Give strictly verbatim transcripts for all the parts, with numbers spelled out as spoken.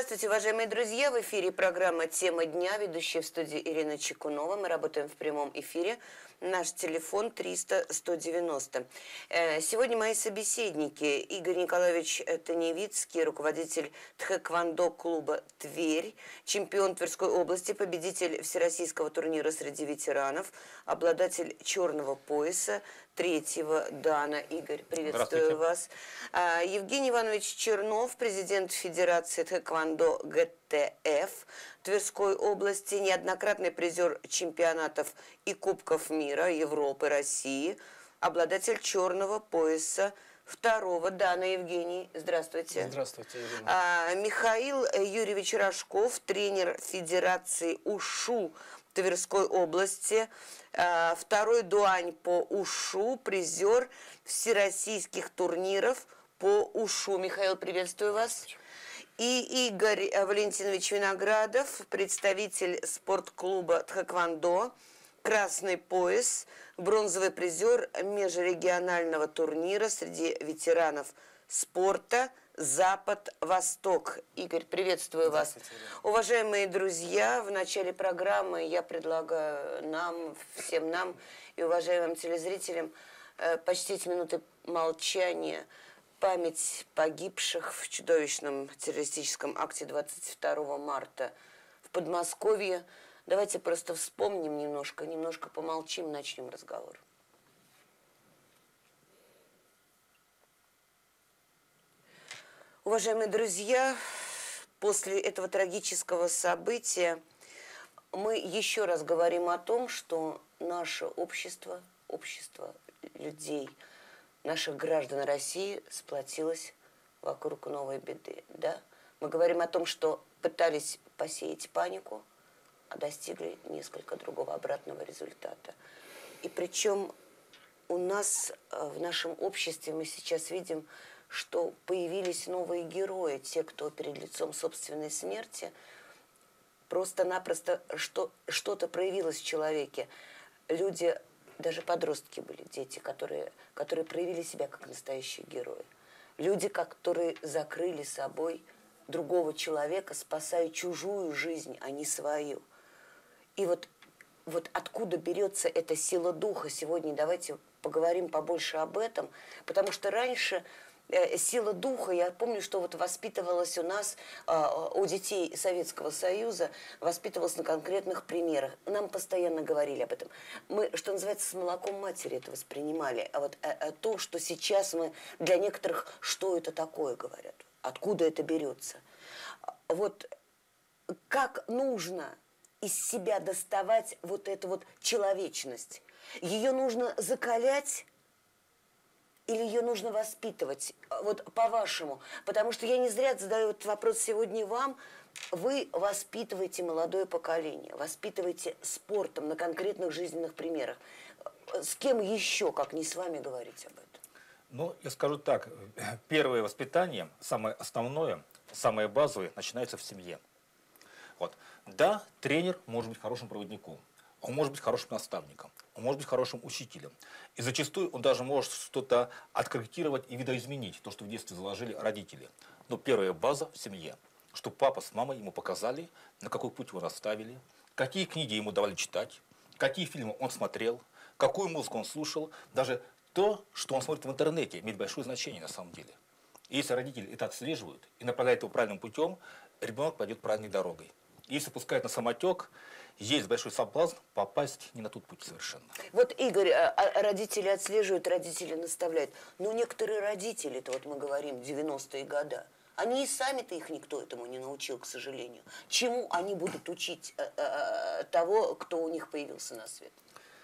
Здравствуйте, уважаемые друзья! В эфире программа «Тема дня», ведущая в студии Ирина Чекунова. Мы работаем в прямом эфире. Наш телефон триста сто девяносто. Сегодня мои собеседники: Игорь Николаевич Таневицкий, руководитель тхэквондо клуба «Тверь», чемпион Тверской области, победитель всероссийского турнира среди ветеранов, обладатель черного пояса третьего дана. Игорь, приветствую вас. Евгений Иванович Чернов, президент Федерации тхэквондо ГТФ Тверской области, неоднократный призер чемпионатов и Кубков мира, Европы, России, обладатель черного пояса второго дана. Евгений, здравствуйте. Здравствуйте, Ирина. А, Михаил Юрьевич Рожков, тренер Федерации УШУ Тверской области, а, второй дуань по УШУ, призер всероссийских турниров по УШУ. Михаил, приветствую вас. И Игорь Валентинович Виноградов, представитель спортклуба тхэквондо, красный пояс, бронзовый призер межрегионального турнира среди ветеранов спорта «Запад-Восток». Игорь, приветствую вас. Уважаемые друзья, в начале программы я предлагаю нам, всем нам и уважаемым телезрителям почтить минуты молчания память погибших в чудовищном террористическом акте двадцать второго марта в Подмосковье. Давайте просто вспомним немножко, немножко помолчим, начнем разговор. Уважаемые друзья, после этого трагического события мы еще раз говорим о том, что наше общество, общество людей, наших граждан России сплотилось вокруг новой беды. Да? Мы говорим о том, что пытались посеять панику, а достигли несколько другого, обратного результата. И причем у нас в нашем обществе мы сейчас видим, что появились новые герои, те, кто перед лицом собственной смерти, просто-напросто что, что-то проявилось в человеке. Люди, даже подростки были, дети, которые, которые проявили себя как настоящие герои. Люди, которые закрыли собой другого человека, спасая чужую жизнь, а не свою. И вот, вот откуда берется эта сила духа сегодня, давайте поговорим побольше об этом, потому что раньше э, сила духа, я помню, что вот воспитывалась у нас, э, у детей Советского Союза, воспитывалась на конкретных примерах. Нам постоянно говорили об этом. Мы, что называется, с молоком матери это воспринимали. А вот э, то, что сейчас мы для некоторых, что это такое, говорят, откуда это берется. Вот как нужно из себя доставать вот эту вот человечность? Ее нужно закалять или ее нужно воспитывать? Вот по-вашему. Потому что я не зря задаю этот вопрос сегодня вам. Вы воспитываете молодое поколение, воспитываете спортом на конкретных жизненных примерах. С кем еще, как не с вами, говорить об этом? Ну, я скажу так. Первое воспитание, самое основное, самое базовое, начинается в семье. Вот. Да, тренер может быть хорошим проводником, он может быть хорошим наставником, он может быть хорошим учителем. И зачастую он даже может что-то откорректировать и видоизменить, то, что в детстве заложили родители. Но первая база в семье, что папа с мамой ему показали, на какой путь его расставили, какие книги ему давали читать, какие фильмы он смотрел, какую музыку он слушал, даже то, что он смотрит в интернете, имеет большое значение на самом деле. И если родители это отслеживают и направляют его правильным путем, ребенок пойдет правильной дорогой. Если пускают на самотек, есть большой соблазн попасть не на тот путь совершенно. Вот, Игорь, родители отслеживают, родители наставляют. Но некоторые родители-то, вот мы говорим, девяностые годы, они и сами-то их никто этому не научил, к сожалению. Чему они будут учить э, э, того, кто у них появился на свет?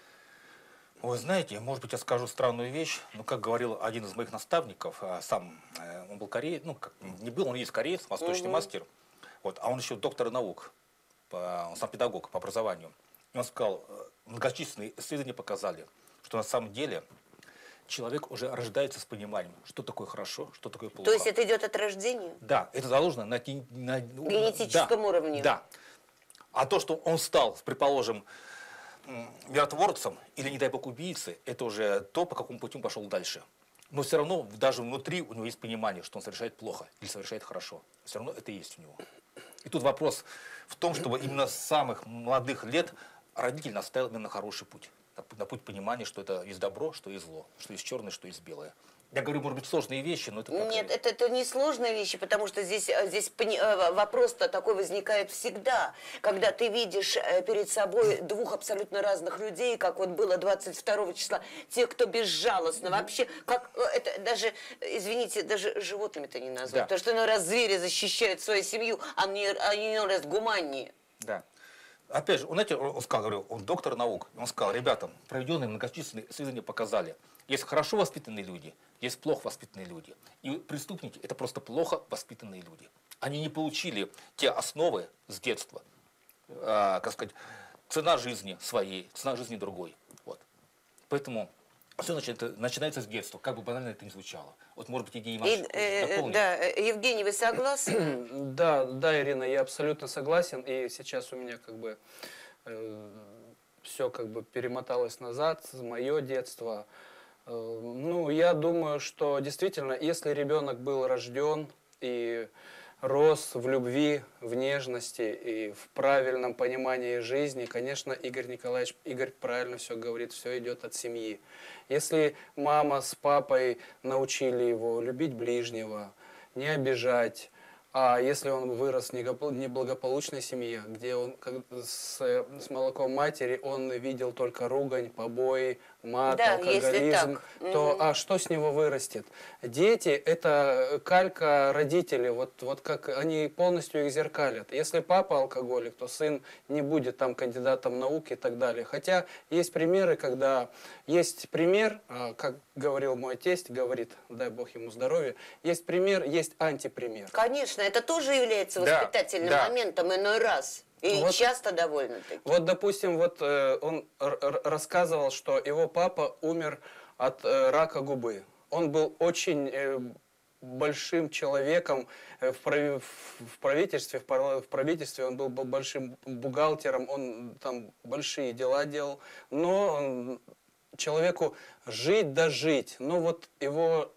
Вы знаете, может быть, я скажу странную вещь, но, как говорил один из моих наставников, сам он был кореец, ну, как, не был, он есть кореец, восточный угу. мастер, вот, а он еще доктор наук, он сам педагог по образованию. И он сказал, многочисленные исследования показали, что на самом деле человек уже рождается с пониманием, что такое хорошо, что такое плохо. То есть это идет от рождения? Да, это заложено на, на генетическом да, уровне. Да. А то, что он стал, предположим, миротворцем или, не дай бог, убийцей, это уже то, по какому пути он пошел дальше. Но все равно даже внутри у него есть понимание, что он совершает плохо или совершает хорошо. Все равно это есть у него. И тут вопрос в том, чтобы именно с самых молодых лет родитель наставил именно на хороший путь. На путь, на путь понимания, что это есть добро, что есть зло, что есть черное, что есть белое. Я говорю, может быть, сложные вещи, но это как... Нет, это, это не сложные вещи, потому что здесь, здесь вопрос-то такой возникает всегда, когда ты видишь перед собой двух абсолютно разных людей, как вот было двадцать второго числа, те, кто безжалостно, вообще, как это даже, извините, даже животными-то не назвать, да. Потому что иной раз звери защищают свою семью, а они, они иной раз гуманнее. Да. Опять же, он, знаете, он сказал, говорю, он доктор наук, он сказал, ребятам, проведенные многочисленные исследования показали, есть хорошо воспитанные люди, есть плохо воспитанные люди. И преступники – это просто плохо воспитанные люди. Они не получили те основы с детства, а, как сказать, цена жизни своей, цена жизни другой. Вот. Поэтому все начинается, начинается с детства, как бы банально это ни звучало. Вот, может быть, идея Маши дополнит. Да, Евгений, вы согласны? Да, да, Ирина, я абсолютно согласен. И сейчас у меня как бы э, все как бы перемоталось назад, мое детство. Э, ну, я думаю, что действительно, если ребенок был рожден и рос в любви, в нежности и в правильном понимании жизни, конечно, Игорь Николаевич, Игорь правильно все говорит, все идет от семьи. Если мама с папой научили его любить ближнего, не обижать, а если он вырос в неблагополучной семье, где он как, с, с молоком матери он видел только ругань, побои, мат, да, алкоголизм, то угу. а что с него вырастет? Дети – это калька родителей, вот, вот как они полностью их зеркалят. Если папа алкоголик, то сын не будет там кандидатом наук и так далее. Хотя есть примеры, когда есть пример, как говорил мой тесть, говорит, дай Бог ему здоровья, есть пример, есть антипример. Конечно, это тоже является воспитательным да, моментом да. иной раз. И вот, часто довольно-таки. Вот, допустим, вот э, он рассказывал, что его папа умер от э, рака губы. Он был очень э, большим человеком в, прави, в правительстве, в правительстве он был, был большим бухгалтером, он там большие дела делал, но он, человеку жить да жить, но вот его...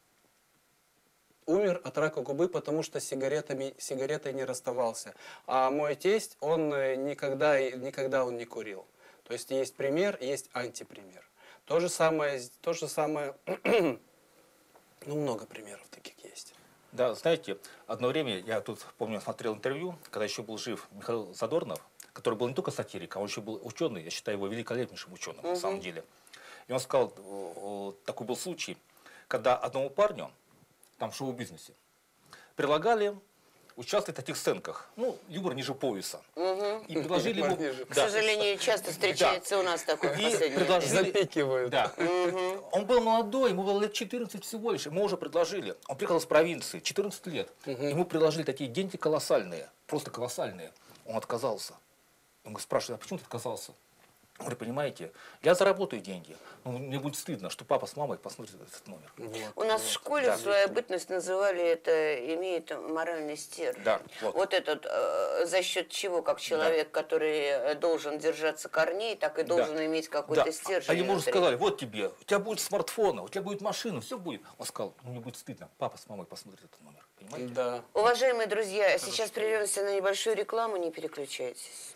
умер от рака губы, потому что сигаретами, сигаретой не расставался. А мой тесть, он никогда, никогда он не курил. То есть есть пример, есть антипример. То же самое, то же самое, ну много примеров таких есть. Да, знаете, одно время, я тут помню, смотрел интервью, когда еще был жив Михаил Задорнов, который был не только сатирик, а он еще был ученый, я считаю его великолепнейшим ученым, угу. на самом деле. И он сказал, такой был случай, когда одному парню, там в шоу-бизнесе, предлагали участвовать в таких сценках. Ну, юмор ниже пояса. Угу. И предложили ему... К да. сожалению, часто встречается да. у нас такой и предложили... Запикивают. Да. Угу. Он был молодой, ему было лет четырнадцать всего лишь. Ему уже предложили. Он приехал из провинции, четырнадцать лет. Угу. Ему предложили такие деньги колоссальные, просто колоссальные. Он отказался. Он спрашивает, а почему ты отказался? Он говорит, понимаете, я заработаю деньги, но мне будет стыдно, что папа с мамой посмотрят этот номер. Вот, У нас вот. в школе да. в свою бытность называли это, имеет моральный стержень. Да, вот. вот этот, э, за счет чего, как человек, да. который должен держаться корней, так и должен да. иметь какой-то да. стержень. А ему уже сказали, вот тебе, у тебя будет смартфон, у тебя будет машина, все будет. Он сказал, ну мне будет стыдно, папа с мамой посмотрят этот номер. Понимаете? Да. Уважаемые друзья, Хорошо. сейчас прервемся на небольшую рекламу, не переключайтесь.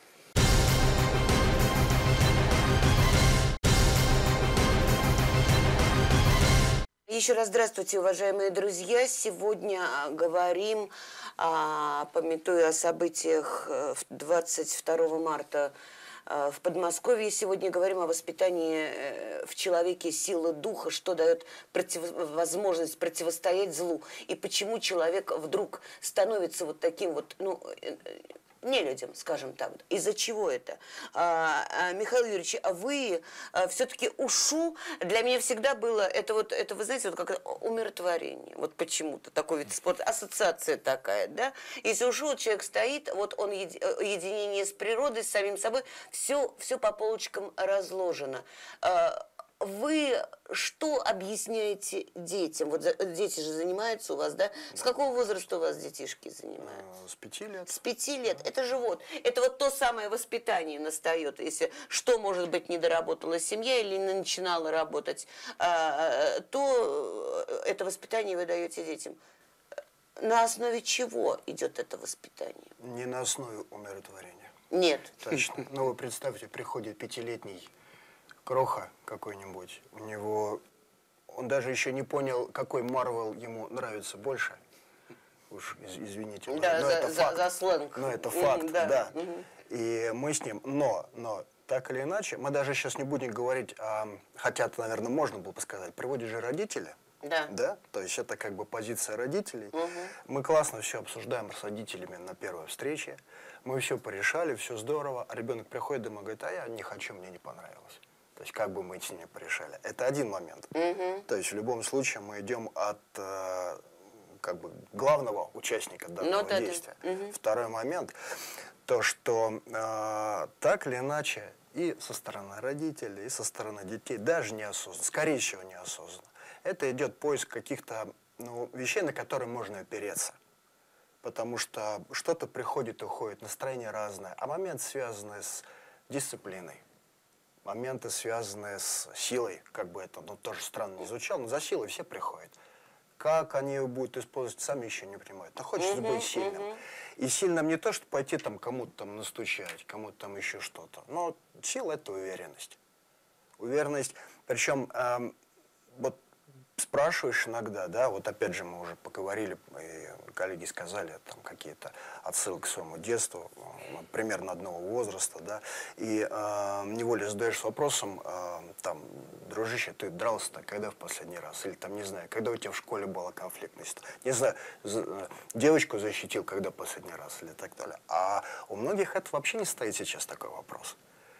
Еще раз здравствуйте, уважаемые друзья. Сегодня говорим, а, памятуя о событиях двадцать второго марта в Подмосковье, сегодня говорим о воспитании в человеке силы духа, что дает против... возможность противостоять злу, и почему человек вдруг становится вот таким вот, ну, нелюдям, скажем так. Из-за чего это? А, а, Михаил Юрьевич, а вы а, все-таки ушу, для меня всегда было, это вот, это вы знаете, вот как умиротворение, вот почему-то такой вид спорта, ассоциация такая, да? Если ушу, вот человек стоит, вот он еди, единение с природой, с самим собой, все, все по полочкам разложено. А, Вы что объясняете детям? Вот дети же занимаются у вас, да? С какого возраста у вас детишки занимаются? С пяти лет. С пяти лет. Это же вот, это вот то самое воспитание настает, если что, может быть, не доработала семья или не начинала работать, то это воспитание вы даете детям. на основе чего идет это воспитание? Не на основе умиротворения. Нет. Точно. Ну, вы представьте, приходит пятилетний кроха какой-нибудь, у него... Он даже еще не понял, какой Марвел ему нравится больше. Уж из- извините, но, Да, но за, это за- факт. за сленг. Но это Мгм, факт, да. да. Мгм. И мы с ним, но, но, так или иначе, мы даже сейчас не будем говорить, а, хотя, наверное, можно было бы сказать, приводят же родители. Да. Да? То есть это как бы позиция родителей. Мгм. Мы классно все обсуждаем с родителями на первой встрече. Мы все порешали, все здорово. А ребенок приходит домой и говорит, а я не хочу, мне не понравилось. То есть как бы мы с ними порешали. Это один момент. Мгм. То есть в любом случае мы идем от э, как бы главного участника данного Ну, да, да. действия. Мгм. Второй момент, то что э, так или иначе и со стороны родителей, и со стороны детей, даже неосознанно, скорее всего неосознанно, это идет поиск каких-то ну, вещей, на которые можно опереться. Потому что что-то приходит и уходит, настроение разное, а момент, связанный с дисциплиной, моменты, связанные с силой, как бы это ну, тоже странно не звучало, но за силой все приходят. Как они ее будут использовать, сами еще не понимают. Но хочется Мгм, быть сильным. мгм. И сильным не то, что пойти там кому-то там настучать, кому-то там еще что-то. Но сила – это уверенность. Уверенность, причем эм, вот спрашиваешь иногда, да, вот опять же мы уже поговорили, и коллеги сказали там какие-то отсылки к своему детству, э, примерно одного возраста, да, и э, невольно задаешь вопросом, э, там, дружище, ты дрался-то когда в последний раз? Или там, не знаю, когда у тебя в школе была конфликтность? Не знаю, за- э, девочку защитил когда последний раз или так далее. А у многих это вообще не стоит сейчас такой вопрос.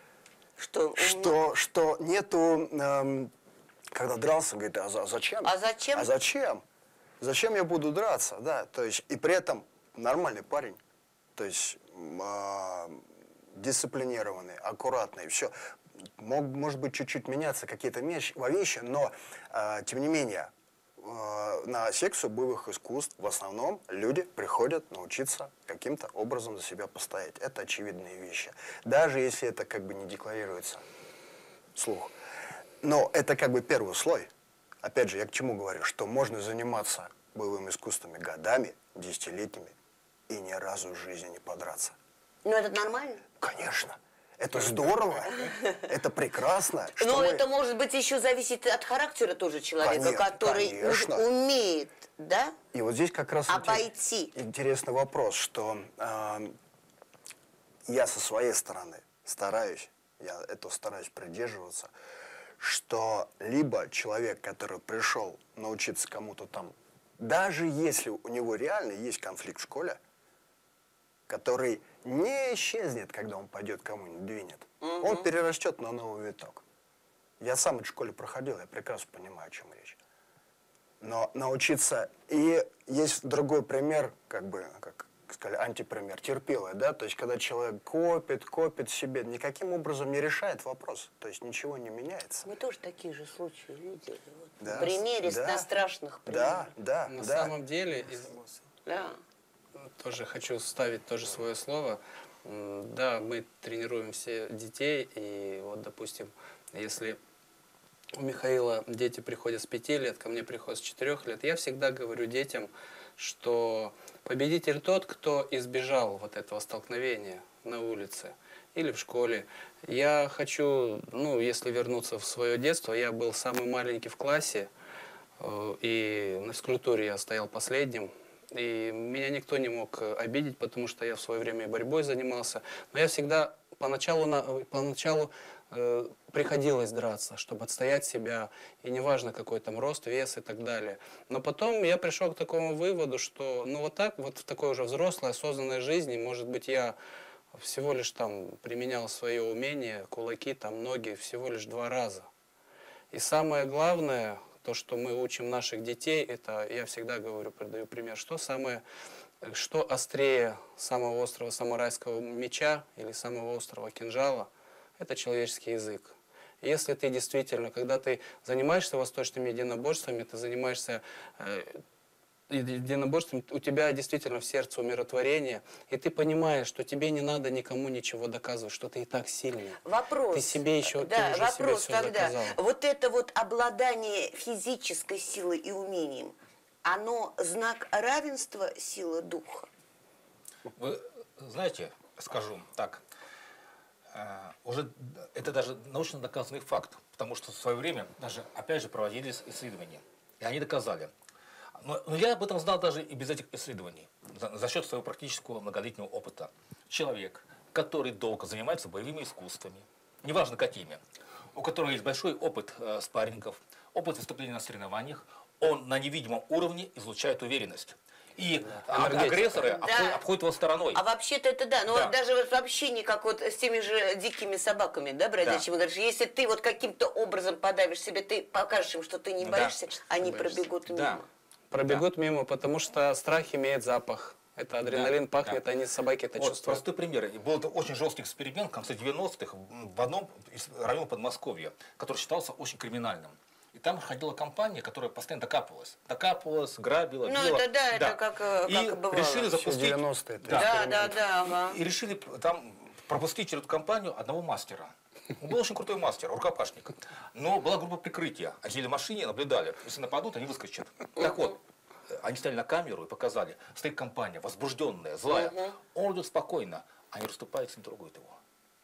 Что? Что, что нету... эм, когда дрался, говорит, а за- зачем? А зачем? А зачем? Зачем я буду драться, да? То есть, и при этом нормальный парень, то есть м, а, дисциплинированный, аккуратный, все. Мог, может быть, чуть-чуть меняться какие-то вещи, вещи, но, а, тем не менее, а, на секцию боевых искусств в основном люди приходят научиться каким-то образом за себя постоять. Это очевидные вещи. Даже если это как бы не декларируется вслух. Но это как бы первый слой. Опять же, я к чему говорю, что можно заниматься боевыми искусствами годами, десятилетиями, и ни разу в жизни не подраться. Ну, это нормально? Конечно. Это здорово, это прекрасно. что Но мы- это, может быть, еще зависит от характера тоже человека, Конечно, который у- конечно. умеет, да? И вот здесь как раз Обойти. интер- интересный вопрос, что э, я со своей стороны стараюсь, я этого стараюсь придерживаться, что либо человек, который пришел научиться кому-то там, даже если у него реально есть конфликт в школе, который не исчезнет, когда он пойдет кому-нибудь двинет, Мгм. он перерастет на новый виток. Я сам в школе проходил, я прекрасно понимаю, о чем речь. Но научиться... И есть другой пример, как бы, как сказали, антипример, терпилый, да, то есть когда человек копит, копит себе, никаким образом не решает вопрос, то есть ничего не меняется. Мы тоже такие же случаи видели. Вот. Да, В примере, да, на страшных Да, примерах. да, На да. самом деле, из- Да. тоже хочу вставить тоже свое слово. М, Да, мы тренируем все детей, и вот, допустим, если у Михаила дети приходят с пяти лет, ко мне приходят с четырех лет, я всегда говорю детям, что победитель тот, кто избежал вот этого столкновения на улице или в школе. Я хочу, ну, если вернуться в свое детство, я был самый маленький в классе, э, и на физкультуре я стоял последним. И меня никто не мог э, обидеть, потому что я в свое время и борьбой занимался. Но я всегда поначалу, на, э, поначалу э, приходилось драться, чтобы отстоять себя. И неважно, какой там рост, вес и так далее. Но потом я пришел к такому выводу, что ну вот так, вот в такой уже взрослой, осознанной жизни, может быть, я всего лишь там применял свое умение, кулаки, там ноги всего лишь два раза. И самое главное, то, что мы учим наших детей, это, я всегда говорю, придаю пример, что самое, что острее самого острого самурайского меча или самого острого кинжала, это человеческий язык. И если ты действительно, когда ты занимаешься восточными единоборствами, ты занимаешься э, единоборством, у тебя действительно в сердце умиротворение, и ты понимаешь, что тебе не надо никому ничего доказывать, что ты и так сильный. Вопрос. Ты себе еще, Да, ты уже вопрос себе все тогда. доказал. Вот это вот обладание физической силой и умением, оно знак равенства силы духа? Вы знаете, скажу так, э, уже это даже научно доказанный факт, потому что в свое время даже, опять же, проводились исследования, и они доказали. Но, но я об этом знал даже и без этих исследований, за, за счет своего практического многолетнего опыта. Человек, который долго занимается боевыми искусствами, неважно какими, у которого есть большой опыт э, спаррингов, опыт выступления на соревнованиях, он на невидимом уровне излучает уверенность. И да. агрессоры Да. обходят, обходят его стороной. А вообще-то это да, но Да. вот даже вот в общении, как вот с теми же дикими собаками, да, бродячими, Да. говоришь, если ты вот каким-то образом подавишь себе, ты покажешь им, что ты не Да. боишься, они боишься. пробегут мимо. Да. Пробегут мимо, потому что страх имеет запах. Это адреналин Да, пахнет, да. они, собаки, это Вот чувствуют. простой пример. И был это очень жесткий эксперимент в конце девяностых в одном из районов Подмосковья, который считался очень криминальным. И там ходила компания, которая постоянно докапывалась. Докапывалась, грабила, Ну, била. это да, это как, э, И как и бывало. решили Все запустить... девяностые. то Да. есть Да, да, да, ага. И решили там пропустить через эту компанию одного мастера. Он был очень крутой мастер, рукопашник. Но была группа прикрытия. Они сидели в машине, наблюдали. Если нападут, они выскочат. Так вот, они стали на камеру и показали. Стоит компания, возбужденная, злая. Он идет спокойно. Они расступаются и трогают его.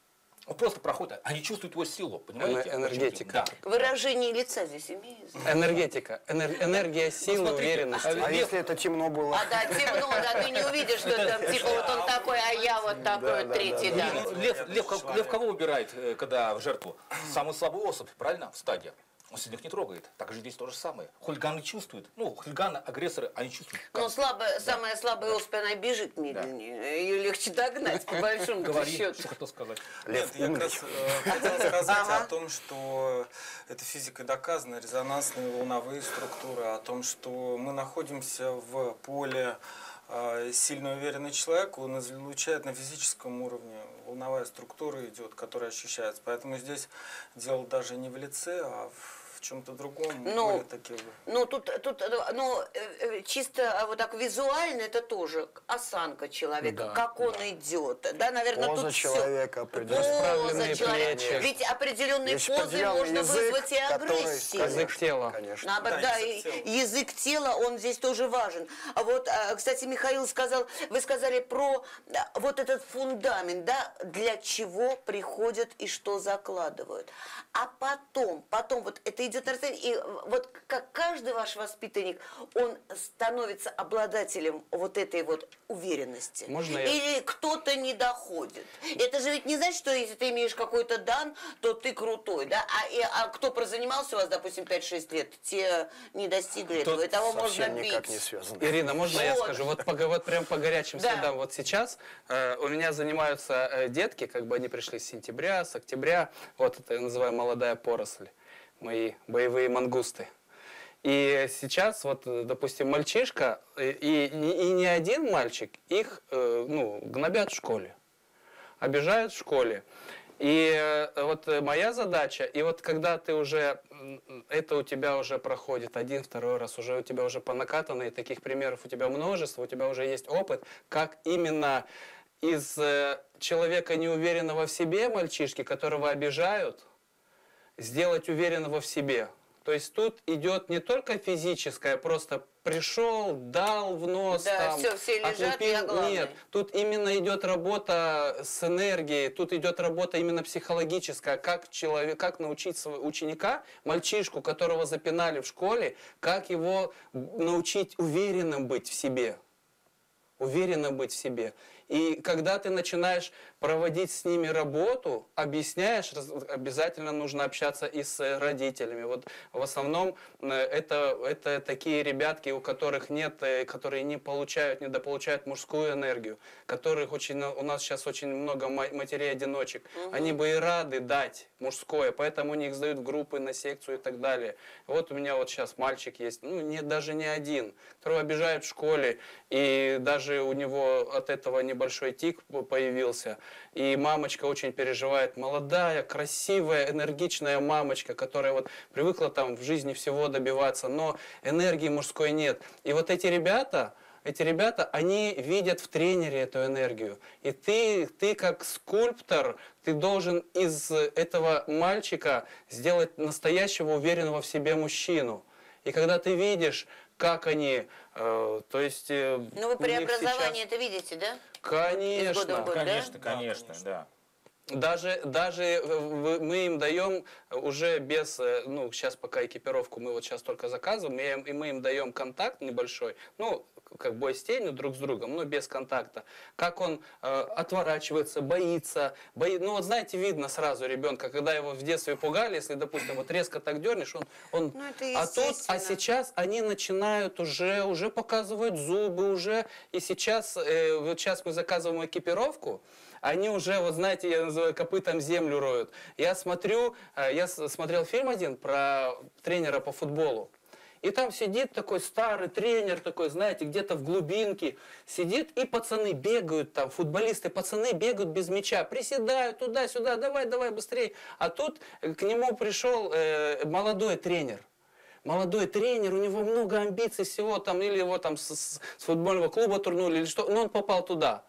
Он просто проходит, они чувствуют его силу, понимаете? Эне- энергетика. Да. Выражение лица здесь имеется. Энергетика, энер- энергия силы, смотрите, уверенности. а А если это темно было? А да, темно, да, ты не увидишь, что там, типа, вот он такой, а я вот такой, да, третий, да, да. Ну, Лев, лев, как- лев кого выбирает, э, когда в жертву? Самую слабую особь, правильно? В стаде. Он сильных не трогает. Так же здесь то же самое. Хулиганы чувствуют. Ну, хулиганы, агрессоры, они чувствуют. как- Но слабая, самая слабая особь, она бежит медленнее. Ее легче догнать, по большому Говори, счету. что хотел сказать. Лев, Нет, я как умный. раз э, хотел сказать Ага. о том, что это физикой доказано, резонансные волновые структуры, о том, что мы находимся в поле, э, сильно уверенный человек, он излучает на физическом уровне, волновая структура идет, которая ощущается. Поэтому здесь дело даже не в лице, а в в чем-то другом, Ну, более такие. Ну, тут, тут ну, э, э, чисто вот так визуально это тоже осанка человека, Да, как он идет. Да, наверное, Поза тут всё. человека определенная. Поза Расправленные человека. плечи. Ведь определенные Есть позы определенный можно язык, вызвать и который, агрессию. Язык тела. Конечно. Наоборот, Да, да, язык и- тела. язык тела, он здесь тоже важен. А вот, а, кстати, Михаил сказал, вы сказали про да, вот этот фундамент, да, для чего приходят и что закладывают. А потом, потом вот это идет на расстоянии, и вот как каждый ваш воспитанник, он становится обладателем вот этой вот уверенности. Можно я- Или кто-то не доходит. Это же ведь не значит, что если ты имеешь какой-то дан, то ты крутой, да? А, и, а кто прозанимался у вас, допустим, пять-шесть лет, те не достигли этого, и того можно Совсем бить. никак не связано. Ирина, можно я Вот. скажу? Вот, по, вот прям по горячим Да. следам. Вот сейчас э, у меня занимаются э, детки, как бы они пришли с сентября, с октября. Вот это я называю молодая поросль. Мои боевые мангусты. И сейчас, вот, э, допустим, мальчишка, э, и, и, и не один мальчик, их э, ну, гнобят в школе, обижают в школе. И э, вот э, моя задача, и вот когда ты уже, м, это у тебя уже проходит один, второй раз, уже у тебя уже по накатанной, таких примеров у тебя множество, у тебя уже есть опыт, как именно из э, человека неуверенного в себе мальчишки, которого обижают, сделать уверенного в себе. То есть тут идет не только физическое, просто пришел, дал в нос, Да, там, всё, все лежат, отлупил. я главный. Нет, тут именно идет работа с энергией, тут идет работа именно психологическая, как, человек, как научить своего ученика, мальчишку, которого запинали в школе, как его научить уверенным быть в себе. Уверенно быть в себе. И когда ты начинаешь проводить с ними работу, объясняешь, раз- обязательно нужно общаться и с родителями. Вот в основном э, это, это такие ребятки, у которых нет, э, которые не получают, недополучают мужскую энергию, которых очень, у нас сейчас очень много ма- матерей-одиночек. Они бы и рады дать мужское, поэтому они их сдают в группы, на секцию и так далее. Вот у меня вот сейчас мальчик есть, ну не, даже не один, которого обижают в школе, и даже у него от этого небольшой тик появился. И мамочка очень переживает, молодая, красивая, энергичная мамочка, которая вот привыкла там в жизни всего добиваться, но энергии мужской нет. И вот эти ребята, эти ребята, они видят в тренере эту энергию. И ты, ты как скульптор, ты должен из этого мальчика сделать настоящего уверенного в себе мужчину. И когда ты видишь, как они, э, то есть... э, Ну, вы у них преобразование сейчас- это видите, да? Конечно. Из года в год. Конечно, да? конечно, конечно. да. Даже, даже в- мы им даем уже без, э, ну, сейчас пока экипировку мы вот сейчас только заказываем, и им- и мы им даем контакт небольшой, ну, как бой с тенью друг с другом, но без контакта. Как он э, отворачивается, боится, бои... ну, вот знаете, видно сразу ребенка, когда его в детстве пугали, если, допустим, вот резко так дернешь, он... он... Ну, это а тут, а естественно. сейчас они начинают уже, уже показывают зубы, уже, и сейчас, э, вот сейчас мы заказываем экипировку, они уже, вот знаете, я называю, копытом землю роют. Я смотрю, э, я с- смотрел фильм один про тренера по футболу. И там сидит такой старый тренер, такой, знаете, где-то в глубинке. Сидит, и пацаны бегают там, футболисты, пацаны бегают без мяча. Приседают туда-сюда, давай, давай, быстрее. А тут э, к нему пришел э, молодой тренер. Молодой тренер, у него много амбиций всего, там, или его там с, с- с футбольного клуба турнули, или что, но он попал туда.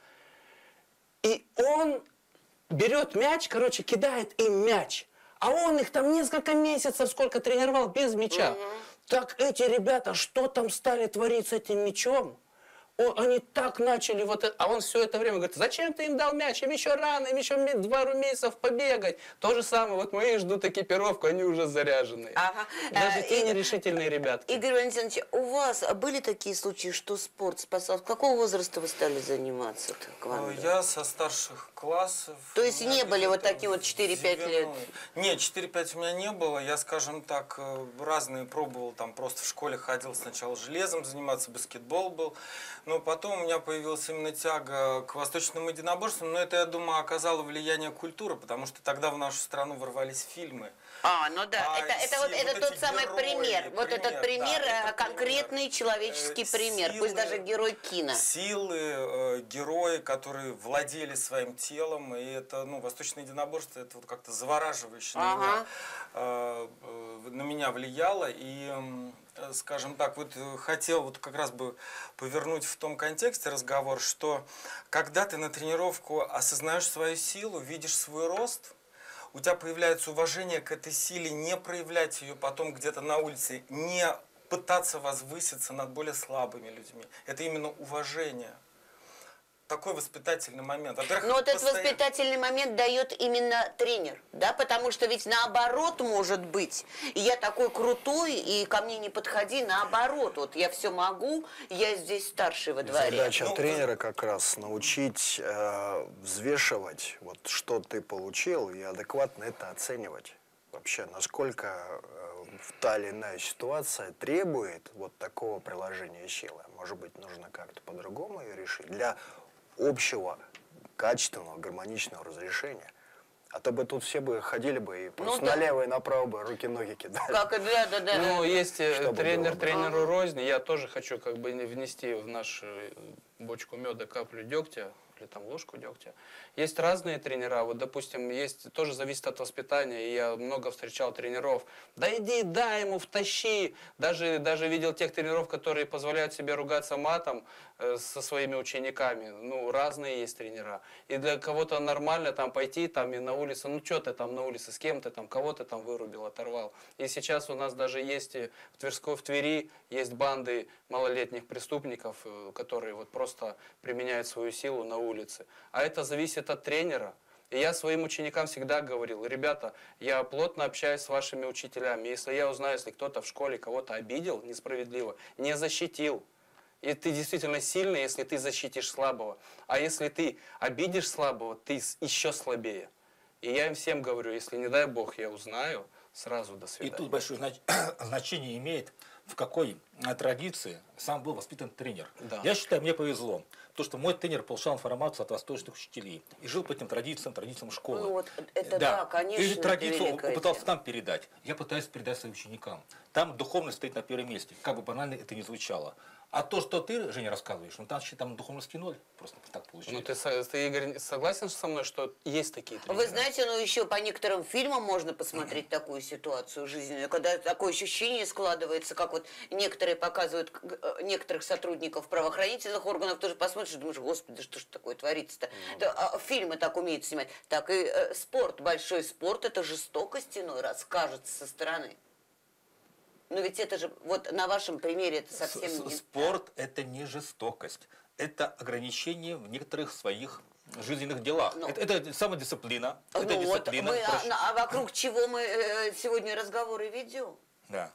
И он берет мяч, короче, кидает им мяч. А он их там несколько месяцев сколько тренировал без мяча. Так эти ребята, что там стали творить с этим мячом? О, они так начали вот это. А он все это время говорит, зачем ты им дал мяч? Им еще рано, им еще ме- два месяцев побегать. То же самое, вот мои ждут экипировку, они уже заряжены. Ага. Даже А, те и- нерешительные ребятки. Игорь Валентинович, у вас были такие случаи, что спорт спасал? С какого возраста вы стали заниматься Э, тэквондо? Я со старших классов. То есть У меня не были вот где-то такие вот в четыре-пять лет? девяностых. Нет, четыре-пять у меня не было. Я, скажем так, э, разные пробовал. Там просто в школе ходил сначала железом заниматься, баскетбол был. Но потом у меня появилась именно тяга к восточным единоборствам. Но это, я думаю, оказало влияние культуры, потому что тогда в нашу страну ворвались фильмы. А, ну да, А это, это, вот, си- это вот тот эти самый герои, пример. Вот пример, этот пример, да, э, это конкретный пример. человеческий Э, пример, пусть силы, даже герой кино. Силы, э, герои, которые владели своим телом, и это, ну, восточное единоборство, это вот как-то завораживающе на, Ага. меня, э, э, на меня влияло, и, м, э, скажем так, вот э, хотел вот как раз бы повернуть в том контексте разговор, что когда ты на тренировку осознаешь свою силу, видишь свой рост, у тебя появляется уважение к этой силе, не проявлять ее потом где-то на улице, не пытаться возвыситься над более слабыми людьми. Это именно уважение. Такой воспитательный момент. Во-первых, Но вот этот постоянно- воспитательный момент дает именно тренер, да, потому что ведь наоборот может быть. И я такой крутой, и ко мне не подходи, наоборот. Вот я все могу, я здесь старший во дворе. Задача Ну, тренера как раз научить э, взвешивать, вот, что ты получил, и адекватно это оценивать. Вообще, насколько э, та или иная ситуация требует вот такого приложения силы. Может быть, нужно как-то по-другому ее решить для общего, качественного, гармоничного разрешения. А то бы тут все бы ходили бы и просто Ну да. налево и направо бы руки-ноги кидали. Как, да, да, да. Ну, есть э, Чтобы тренер было бы. тренеру рознь. Я тоже хочу как бы не внести в нашу э, бочку меда каплю дегтя или там ложку дегтя. Есть разные тренера. Вот, допустим, есть тоже зависит от воспитания. И я много встречал тренеров. Да иди, дай ему, втащи. Даже, даже видел тех тренеров, которые позволяют себе ругаться матом э, со своими учениками. Ну, разные есть тренера. И для кого-то нормально там пойти там и на улице. Ну, что ты там на улице, с кем ты там, кого ты там вырубил, оторвал. И сейчас у нас даже есть и в Тверской, в Твери есть банды малолетних преступников, э, которые вот просто применяют свою силу на улице. А это зависит от тренера. И я своим ученикам всегда говорил, ребята, я плотно общаюсь с вашими учителями. Если я узнаю, если кто-то в школе кого-то обидел несправедливо, не защитил, и ты действительно сильный, если ты защитишь слабого. А если ты обидишь слабого, ты с- еще слабее. И я им всем говорю, если не дай бог я узнаю, сразу до И свидания. тут большое знач- значение имеет, в какой а, традиции сам был воспитан тренер. Да. Я считаю, мне повезло, то, что мой тренер получал информацию от восточных учителей и жил по этим традициям, традициям школы. Ну вот, это да, конечно, И это традицию он великая пытался тема. там передать. Я пытаюсь передать своим ученикам. Там духовность стоит на первом месте, как бы банально это ни звучало. А то, что ты, Женя, рассказываешь, ну там, там духовности ноль, просто так получилось. Ну ты, со- ты, Игорь, согласен со мной, что есть такие тренера? Вы знаете, ну еще по некоторым фильмам можно посмотреть такую ситуацию жизненную, когда такое ощущение складывается, как вот некоторые показывают к- э, некоторых сотрудников правоохранительных органов, тоже посмотришь и думаешь, господи, что ж такое творится-то. Да, а фильмы так умеют снимать. Так и э, спорт, большой спорт, это жестокость иной раз кажется со стороны. Но ведь это же, вот на вашем примере это совсем С- не Спорт – это не жестокость. Это ограничение в некоторых своих жизненных делах. Ну. это, это самодисциплина. так. это Ну вот, дисциплина. мы, а, Прош- на- а вокруг чего мы э, сегодня разговоры ведем? Да.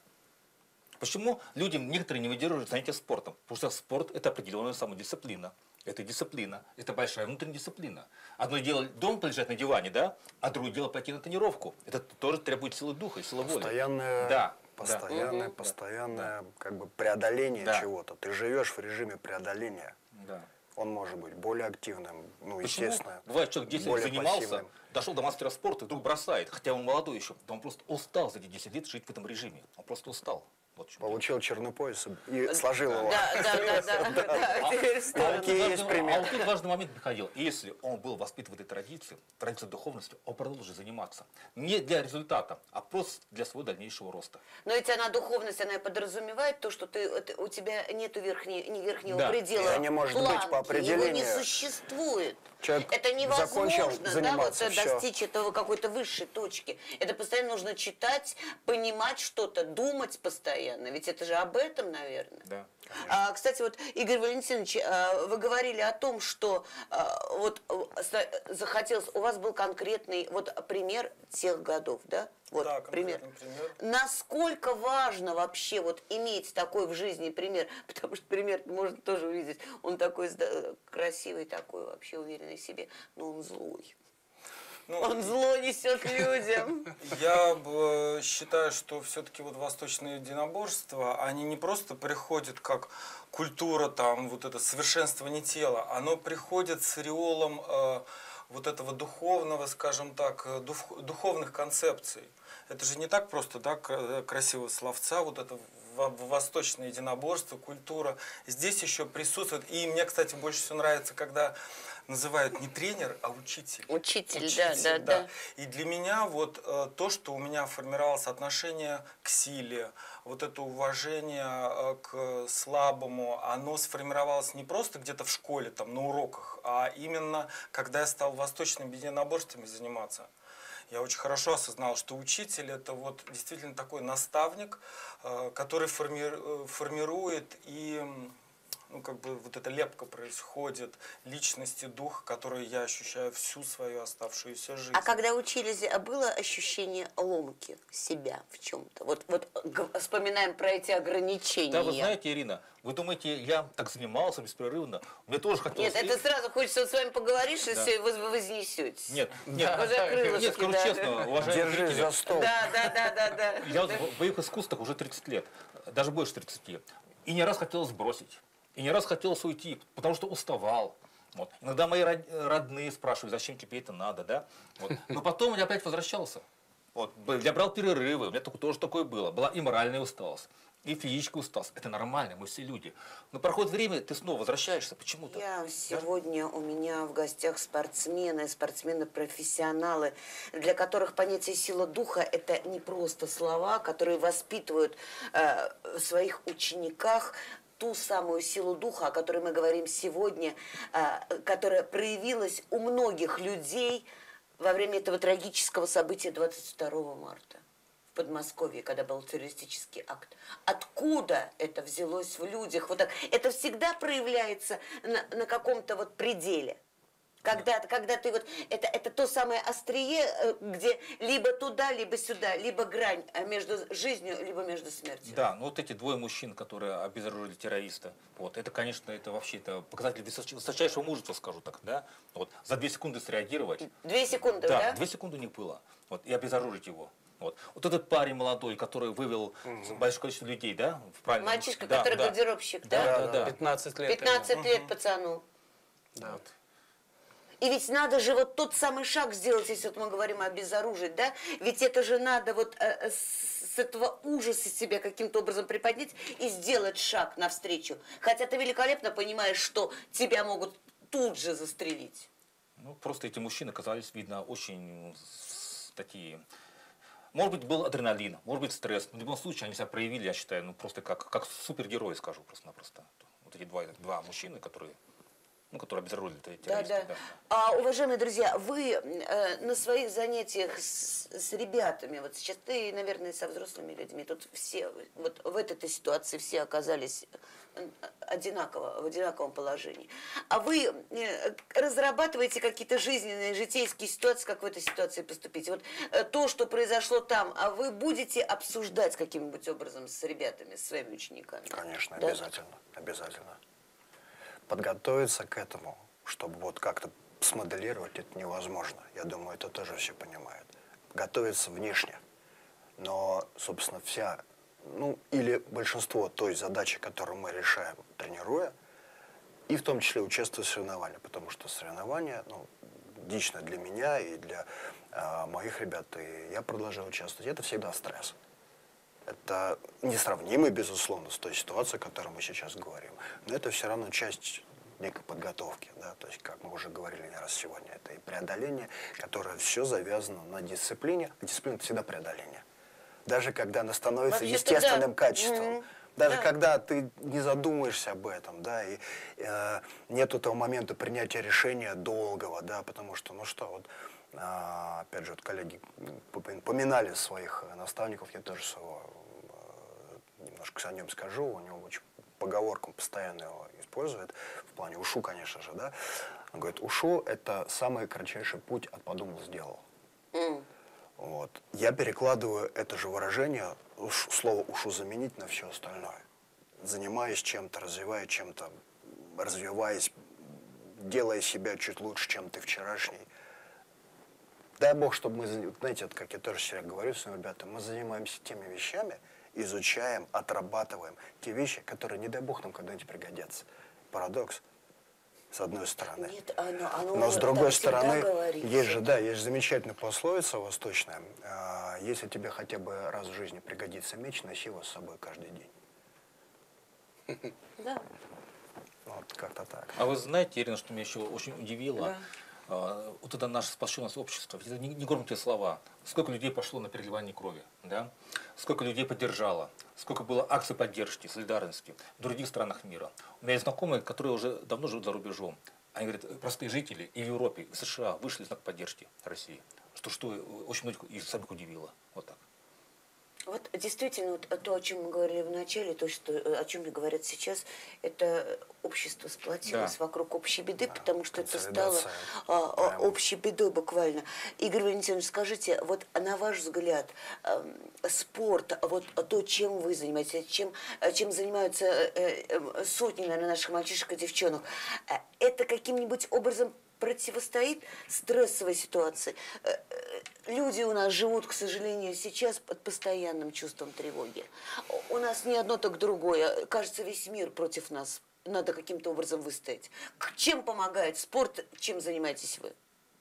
Почему людям некоторые не выдерживают занятия спортом? Потому что спорт – это определенная самодисциплина. Это дисциплина. Это большая внутренняя дисциплина. Одно дело дома полежать на диване, да, а другое дело пойти на тренировку. Это тоже требует силы духа и силы воли. Постоянное, Да, постоянное, Мгм. постоянное как бы преодоление Да. чего-то. Ты живешь в режиме преодоления. Да. Он может быть более активным, ну, Почему? естественно. Бывает, человек десять лет более занимался, пассивным. дошел до мастера спорта и вдруг бросает, хотя он молодой еще. Да он просто устал за эти десять лет жить в этом режиме. Он просто устал. Вот в чем дело. Получил черный пояс и сложил его. Да, да, да, да, да, теперь в А сторону. вот Такие тут есть важный- примеры. а вот тут важный момент, Михаил. Если он был воспитан в этой традиции, традиции духовности, он продолжит заниматься. Не для результата, а просто для своего дальнейшего роста. Но ведь она духовность, она и подразумевает то, что ты, ты- у тебя нету верхней, не верхнего Да. предела. Это не может быть планки, по определению. Его не существует. Человек Это невозможно, закончил да, вот, заниматься, всё. достичь этого какой-то высшей точки. Это постоянно нужно читать, понимать что-то, думать постоянно. Ведь это же об этом, наверное. Да. А, кстати, вот, Игорь Валентинович, а, вы говорили о том, что а, вот а, ста- захотелось, у вас был конкретный вот пример тех годов, да? Вот, Да, пример. конкретный пример. Насколько важно вообще вот иметь такой в жизни пример, потому что пример можно тоже увидеть, он такой зда- красивый, такой вообще уверенный в себе, но он злой. Ну, Он зло несет людям. Я б, э, считаю, что все-таки вот восточные единоборства, они не просто приходят как культура, там, вот это совершенствование тела, оно приходит с ореолом э, вот этого духовного, скажем так, э, дух- духовных концепций. Это же не так просто, да, кра- красивого словца, вот это во- в- восточное единоборство, культура. Здесь еще присутствует, и мне, кстати, больше всего нравится, когда называют не тренер, а учитель. Учитель, да, да, да. И для меня вот э, то, что у меня формировалось отношение к силе, вот это уважение э, к слабому, оно сформировалось не просто где-то в школе, там, на уроках, а именно, когда я стал восточными единоборствами заниматься. Я очень хорошо осознал, что учитель – это вот действительно такой наставник, э, который форми- э, формирует и… м, ну, как бы вот эта лепка происходит, личности, дух, который я ощущаю всю свою оставшуюся жизнь. А когда учились, а было ощущение ломки себя в чем-то? Вот, вот г- вспоминаем про эти ограничения. Да, вы знаете, Ирина, вы думаете, я так занимался беспрерывно? Мне тоже хотелось... Нет, это сразу хочется вот с вами поговорить, и Да. все, вы вознесетесь. Нет, нет, Уже крылышки, нет, скажу да. честно, уважаемые Держись зрители, за стол. Да, да, да, да, да. я вот в боевых искусствах уже тридцать лет, даже больше тридцати. И не раз хотелось бросить, и не раз хотелось уйти, потому что уставал. Вот. Иногда мои род- родные спрашивали, зачем тебе это надо, да? Вот. Но потом я опять возвращался. Вот. Б- Я брал перерывы, у меня такое- тоже такое было. Была и моральная усталость, и физическая усталость. Это нормально, мы все люди. Но проходит время, ты снова возвращаешься почему-то. Я сегодня у меня в гостях спортсмены, спортсмены-профессионалы, для которых понятие сила духа – это не просто слова, которые воспитывают э, в своих учениках ту самую силу духа, о которой мы говорим сегодня, э, которая проявилась у многих людей во время этого трагического события двадцать второго марта. В Подмосковье, когда был террористический акт. Откуда это взялось в людях? Вот так. Это всегда проявляется на, на каком-то вот пределе. Когда, когда ты вот, это, это то самое острие, э, где либо туда, либо сюда, либо грань э, между жизнью, либо между смертью. Да, ну вот эти двое мужчин, которые обезоружили террориста, вот, это, конечно, это вообще это показатель высоч- высочайшего мужества, скажу так, да, вот, за две секунды среагировать. Две секунды, Да, да? две секунды не было, вот, и обезоружить его. Вот. Вот этот парень молодой, который вывел большое количество людей, да, в правильном... Мальчишка, да, который да. гардеробщик, Да, да? да, да. пятнадцать лет. пятнадцать лет пацану. Да. И ведь надо же вот тот самый шаг сделать, если вот мы говорим обезоружить, да? Ведь это же надо вот э, с этого ужаса себя каким-то образом приподнять и сделать шаг навстречу. Хотя ты великолепно понимаешь, что тебя могут тут же застрелить. Ну, просто эти мужчины казались, видно, очень с- такие... Может быть, был адреналин, может быть, стресс. Но в любом случае, они себя проявили, я считаю, ну, просто как, как супергерои, скажу просто-напросто. Вот эти два, два мужчины, которые... ну, которые обезоружили Да, террористов. да. А, уважаемые друзья, вы э, на своих занятиях с, с ребятами, вот сейчас ты, наверное, со взрослыми людьми, тут все, вот в этой ситуации все оказались одинаково, в одинаковом положении. А вы э, разрабатываете какие-то жизненные, житейские ситуации, как в этой ситуации поступить? Вот э, то, что произошло там, а вы будете обсуждать каким-нибудь образом с ребятами, с своими учениками? Конечно, Да? обязательно, обязательно. Подготовиться к этому, чтобы вот как-то смоделировать, это невозможно. Я думаю, это тоже все понимают. Готовиться внешне. Но, собственно, вся, ну, или большинство той задачи, которую мы решаем, тренируя, и в том числе участвуя в соревнованиях, потому что соревнования, ну, лично для меня и для э, моих ребят, и я продолжаю участвовать, это всегда стресс. Это несравнимый, безусловно, с той ситуацией, о которой мы сейчас говорим. Но это все равно часть некой подготовки. Да? То есть, как мы уже говорили не раз сегодня, это и преодоление, которое все завязано на дисциплине. А дисциплина – это всегда преодоление. Даже когда она становится Вообще-то естественным да. качеством. Мгм. Даже Да. когда ты не задумаешься об этом, да, и э, нету того момента принятия решения долгого, да, потому что, ну что, вот, а, опять же, вот коллеги поминали своих наставников, я тоже своего, э, немножко о нем скажу, у него очень поговорку постоянно его использует, в плане ушу, конечно же, да, он говорит, ушу – это самый кратчайший путь от подумал, сделал. М. Вот. Я перекладываю это же выражение, уж, слово «ушу» заменить на все остальное. Занимаясь чем-то, развивая чем-то, развиваясь, делая себя чуть лучше, чем ты вчерашний. Дай Бог, чтобы мы, знаете, вот как я тоже всегда говорю своим ребятам, мы занимаемся теми вещами, изучаем, отрабатываем те вещи, которые, не дай Бог, нам когда-нибудь пригодятся. Парадокс. С одной стороны. Нет, оно, оно Но с другой так всегда стороны, говорится. есть же, да, есть замечательная пословица восточная. а, Если тебе хотя бы раз в жизни пригодится меч, носи его с собой каждый день. Да. Вот как-то так. А вы знаете, Ирина, что меня еще очень удивило? Да. А, вот это наша сплоченность общества. Ведь это не, не громкие слова. Сколько людей пошло на переливание крови, да? Сколько людей поддержало, сколько было акций поддержки, солидарности в других странах мира. У меня есть знакомые, которые уже давно живут за рубежом. Они говорят, простые жители и в Европе, и в США вышли в знак поддержки России. Что, что очень многих их самих удивило. Вот так. Вот действительно, вот то, о чем мы говорили в начале, то, что, о чем мне говорят сейчас, это общество сплотилось Да. вокруг общей беды, Да, потому что это стало консолидация. а, а, Прям. общей бедой буквально. Игорь Валентинович, скажите, вот на ваш взгляд, эм, спорт, вот то, чем вы занимаетесь, чем, чем занимаются э, э, сотни, наверное, наших мальчишек и девчонок, э, это каким-нибудь образом противостоит стрессовой ситуации? Э, э, Люди у нас живут, к сожалению, сейчас под постоянным чувством тревоги. У нас не одно, так другое. Кажется, весь мир против нас. Надо каким-то образом выстоять. К- Чем помогает спорт? Чем занимаетесь вы?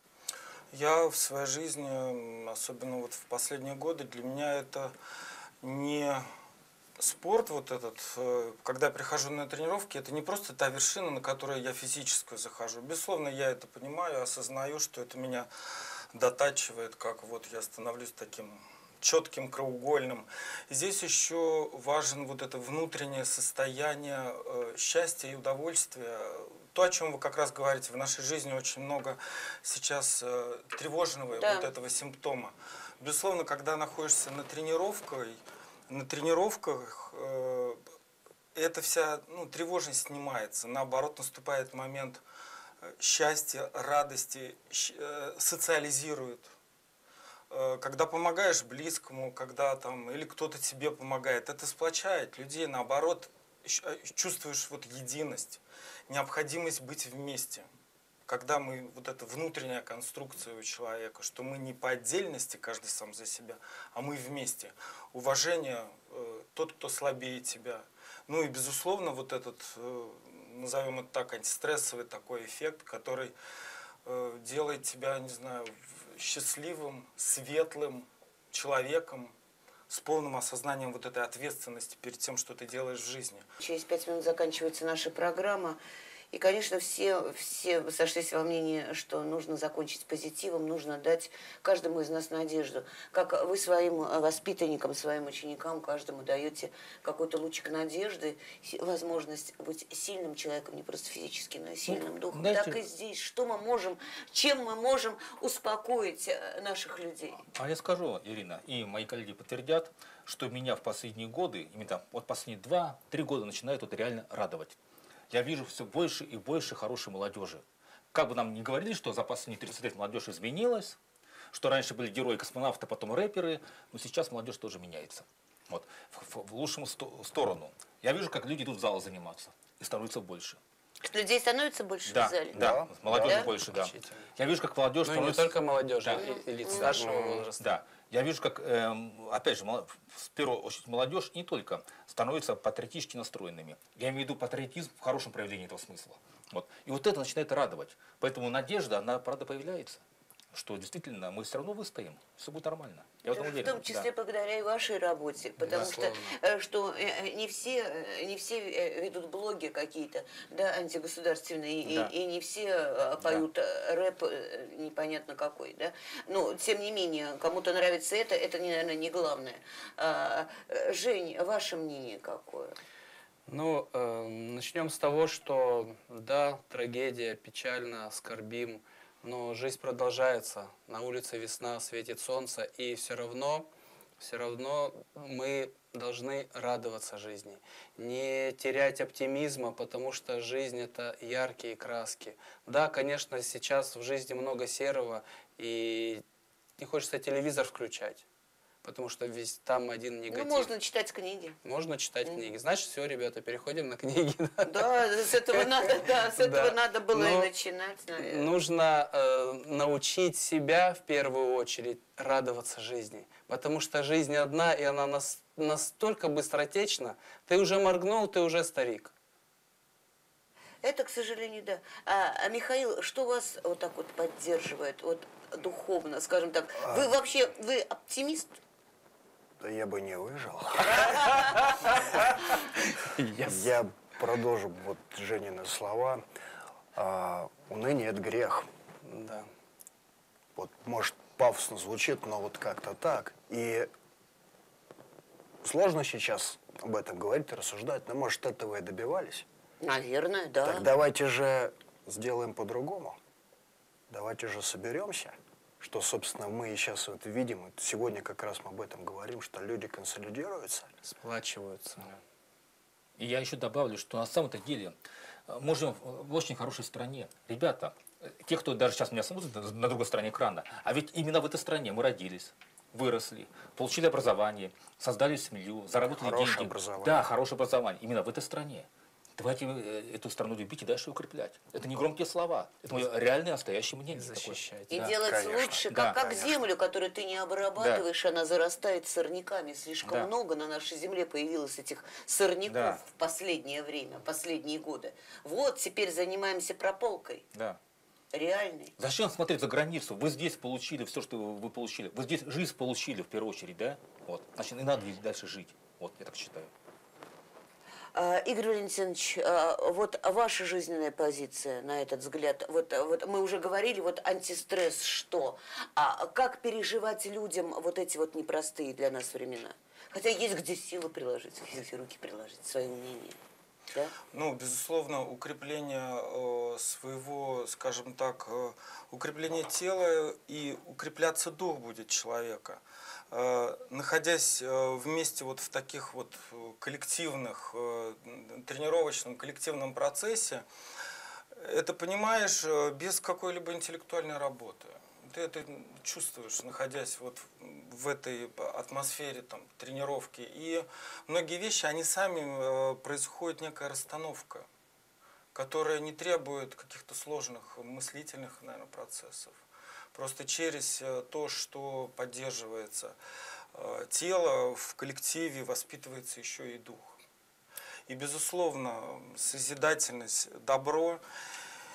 Я в своей жизни, м, особенно вот в последние годы, для меня это не спорт вот этот, э, когда я прихожу на тренировки, это не просто та вершина, на которую я физически захожу. Безусловно, я это понимаю, осознаю, что это меня дотачивает, как вот я становлюсь таким четким, краеугольным. И здесь еще важен вот это внутреннее состояние э, счастья и удовольствия. То, о чем вы как раз говорите, в нашей жизни очень много сейчас э, тревожного Да. вот этого симптома. Безусловно, когда находишься на тренировке, на тренировках э, эта вся ну, тревожность снимается. Наоборот, наступает момент э, счастья, радости, щ- э, социализирует. Э, когда помогаешь близкому, когда там, или кто-то тебе помогает, это сплочает людей. Наоборот, щ- э, чувствуешь вот единость, необходимость быть вместе. Когда мы, вот эта внутренняя конструкция у человека, что мы не по отдельности, каждый сам за себя, а мы вместе. Уважение, э, тот, кто слабее тебя. Ну и, безусловно, вот этот, э, назовем это так, антистрессовый такой эффект, который э, делает тебя, не знаю, в- счастливым, светлым человеком, с полным осознанием вот этой ответственности перед тем, что ты делаешь в жизни. Через пять минут заканчивается наша программа. И, конечно, все, все сошлись во мнении, что нужно закончить с позитивом, нужно дать каждому из нас надежду. Как вы своим воспитанникам, своим ученикам, каждому даете какой-то лучик надежды, си- возможность быть сильным человеком, не просто физически, но и сильным духом. знаете- Так и здесь. Что мы можем, чем мы можем успокоить э, наших людей? А я скажу, Ирина, и мои коллеги подтвердят, что меня в последние годы, именно вот последние два-три года начинает вот реально радовать. Я вижу все больше и больше хорошей молодежи. Как бы нам ни говорили, что за последние тридцать лет молодежь изменилась, что раньше были герои космонавты, потом рэперы, но сейчас молодежь тоже меняется. Вот, в, в- в лучшую сто- сторону. Я вижу, как люди идут в зал заниматься, и становится больше. Что людей становится больше Да, в зале? да, молодежи Да? больше, да. Значительно. Я вижу, как молодежь Ну и не становится... только молодежи, Да. и, и лиц старшего возраста. Да, я вижу, как, эм, опять же, мало- в первую очередь молодежь и не только становится патриотически настроенными. Я имею в виду патриотизм в хорошем проявлении этого смысла. Вот. И вот это начинает радовать. Поэтому надежда, она, правда, появляется, что действительно мы все равно выстоим, все будет нормально. Я в этом В уверен. том числе да. благодаря и вашей работе, потому что, Безусловно. э, что э, не все, э, не все э, ведут блоги какие-то, да, антигосударственные, и- Да. и, не все э, поют э, рэп э, непонятно какой, да. Но, тем не менее, кому-то нравится это, это, не, наверное, не главное. А, э, Жень, ваше мнение какое? Ну, э, начнем с того, что да, трагедия, печально, скорбим, но жизнь продолжается. На улице весна, светит солнце, и все равно, все равно мы должны радоваться жизни. Не терять оптимизма, потому что жизнь – это яркие краски. Да, конечно, сейчас в жизни много серого, и не хочется телевизор включать, потому что весь там один негатив. Ну, можно читать книги. Можно читать книги. Значит, все, ребята, переходим на книги. да. Да, с этого надо, да, с этого Да. надо было и Но начинать, наверное. Нужно э, научить себя в первую очередь радоваться жизни. Потому что жизнь одна, и она нас- настолько быстротечна. Ты уже моргнул, ты уже старик. Это, к сожалению, да. А, а Михаил, что вас вот так вот поддерживает, вот духовно, скажем так? Вы вообще, вы оптимист? Да я бы не выжил. Я продолжу вот Женины слова. А, уныние – это грех. Да. Вот, может, пафосно звучит, но вот как-то так. И сложно сейчас об этом говорить и рассуждать, но, может, этого и добивались. Наверное, да. Так давайте же сделаем по-другому. Давайте же соберемся, что, собственно, мы и сейчас вот видим, вот сегодня как раз мы об этом говорим, что люди консолидируются. Сплачиваются. И я еще добавлю, что на самом-то деле э, мы живем в в очень хорошей стране. Ребята, э, те, кто даже сейчас меня смотрит на на другой стороне экрана, а ведь именно в этой стране мы родились, выросли, получили образование, создали семью, заработали Хорошее деньги. образование. Да, хорошее образование. Именно в этой стране. Давайте э, эту страну любить и дальше укреплять. Это не громкие слова. Это мое реальное, настоящее мнение. такое. Защищать. И Да, делать конечно. лучше, Да, как, как конечно. землю, которую ты не обрабатываешь, она зарастает сорняками. Слишком Да. много на нашей земле появилось этих сорняков Да. в последнее время, последние годы. Вот, теперь занимаемся прополкой. Да. Реальной. Зачем смотреть за границу? Вы здесь получили все, что вы получили. Вы здесь жизнь получили в первую очередь, да? Вот. Значит, и надо здесь дальше жить. Вот, я так считаю. А, Игорь Валентинович, а, вот ваша жизненная позиция на этот взгляд. Вот, а, вот мы уже говорили, вот антистресс что? А как переживать людям вот эти вот непростые для нас времена? Хотя есть где силы приложить, есть где руки приложить, свое мнение. Да? Ну, безусловно, укрепление э, своего, скажем так, э, укрепление тела и укрепляться дух будет человека. Э, находясь э, вместе вот в таких вот э, коллективных, э, тренировочном коллективном процессе, это понимаешь э, без какой-либо интеллектуальной работы. Ты это чувствуешь, находясь вот в этой атмосфере там, тренировки. И многие вещи, они сами, э, происходит некая расстановка, которая не требует каких-то сложных мыслительных, наверное, процессов. Просто через э, то, что поддерживается э, тело, в коллективе воспитывается еще и дух. И, безусловно, созидательность, добро.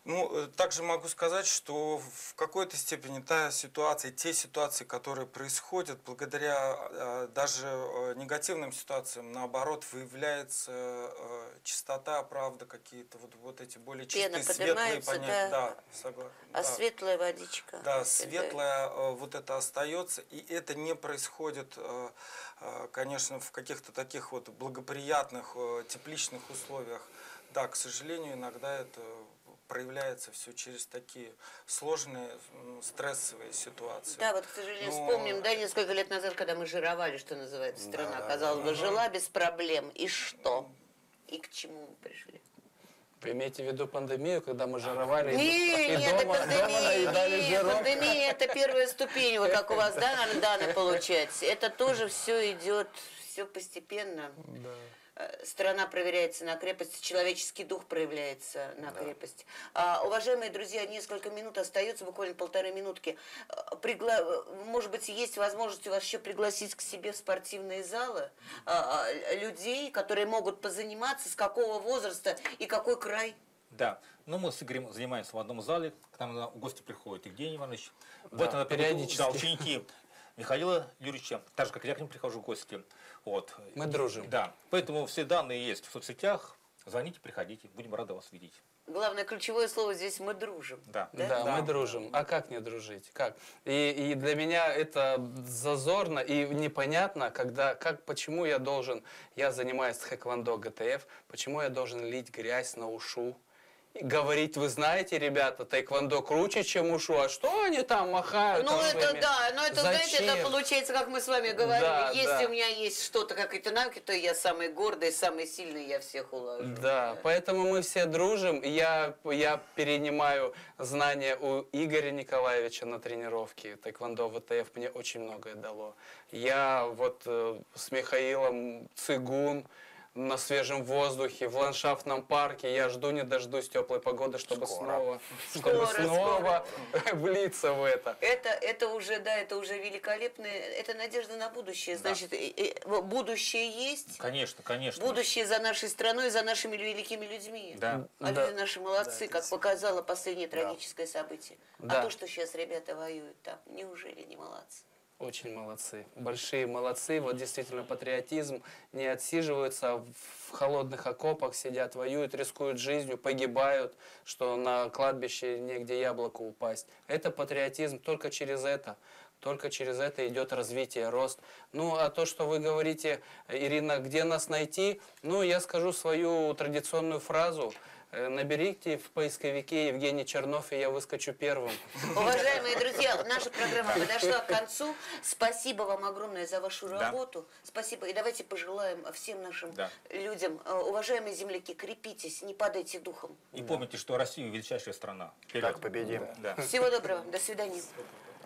Ну, э, также могу сказать, что в какой-то степени та ситуация, те ситуации, которые происходят, благодаря э, даже э, негативным ситуациям, наоборот, выявляется э, чистота, правда, какие-то вот, вот эти более Пена чистые, светлые поднимается, понятия. да. Да, согласен. А да. светлая водичка. Да, это- светлое э, вот это остается, и это не происходит, э, э, конечно, в каких-то таких вот благоприятных, э, тепличных условиях. Да, к сожалению, иногда это проявляется все через такие сложные, м, стрессовые ситуации. Да, вот, к сожалению, Но- вспомним, да, несколько лет назад, когда мы жировали, что называется, страна, Да, казалось бы, жила без проблем. И что? И к чему мы пришли? Вы имеете в виду пандемию, когда мы жировали и- Не, и нет, дома, это дома пандемия, наедали не, жирок? пандемия это первая ступень, вот как у вас, да, на Даны получается. Это тоже все идет, все постепенно. Да. Э, Страна проверяется на крепость, человеческий дух проявляется на крепость. А, уважаемые друзья, несколько минут остается, буквально полторы минутки. Э, Пригла... Может быть, есть возможность у вас еще пригласить к себе в спортивные залы а, а, людей, которые могут позаниматься, с какого возраста и какой край? Да, ну мы с Игорем занимаемся в одном зале, к нам иногда в гости приходит Евгений Иванович. В Да, этом году, периодически. да, ученики Михаила Юрьевича, так же, как я к ним прихожу в гости. Вот. Мы дружим. Да, поэтому все данные есть в соцсетях, звоните, приходите, будем рады вас видеть. Главное, ключевое слово здесь «мы дружим». Да. Да, Да. мы дружим. А как не дружить? Как? И, и для меня это зазорно и непонятно, когда, как, почему я должен, я занимаюсь хэквондо ГТФ, почему я должен лить грязь на ушу? И говорить, вы знаете, ребята, тайквондо круче, чем ушу, а что они там махают? Ну там это своими- да, но это, знаете, это Зачем? получается, как мы с вами говорили, Да, если да. у меня есть что-то, какие-то навыки, то я самый гордый, самый сильный, я всех уложу. Да, поэтому мы все дружим. Я, я перенимаю знания у Игоря Николаевича на тренировке. Тэквондо ВТФ мне очень многое дало. Я вот э, с Михаилом Цигун на свежем воздухе, в ландшафтном парке. Я жду не дождусь теплой погоды, чтобы Скоро. снова, чтобы Скоро, снова влиться в это. Это, это уже, да, это уже великолепно, это надежда на будущее. Значит, и- и будущее есть, Конечно, конечно. будущее за нашей страной, за нашими великими людьми. Да. А Да. люди наши молодцы, как показало последнее трагическое событие. Да. А то, что сейчас ребята воюют там, неужели не молодцы? Очень молодцы. Большие молодцы. Вот действительно патриотизм. Не отсиживаются а в холодных окопах, сидят, воюют, рискуют жизнью, погибают, что на кладбище негде яблоку упасть. Это патриотизм. Только через это. Только через это идет развитие, рост. Ну, а то, что вы говорите, Ирина, где нас найти? Ну, я скажу свою традиционную фразу. Э, Наберите в поисковике Евгений Чернов, и я выскочу первым. Уважаемые друзья, наша программа подошла к концу. Спасибо вам огромное за вашу Да. работу. Спасибо. И давайте пожелаем всем нашим Да. людям, э, уважаемые земляки, крепитесь, не падайте духом. И помните, что Россия величайшая страна. Вперед. Как победим. Да. Всего доброго. До свидания.